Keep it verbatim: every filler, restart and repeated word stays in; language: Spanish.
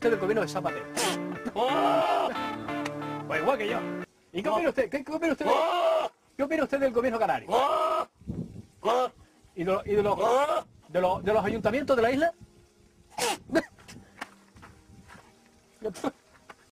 del gobierno de Zapatero? Pues igual que yo. ¿Y qué opina usted? ¿Qué, qué opina usted? de- ¿Qué opina usted del gobierno canario? ¿Y de, lo- y de los, de, los, de los ayuntamientos de la isla?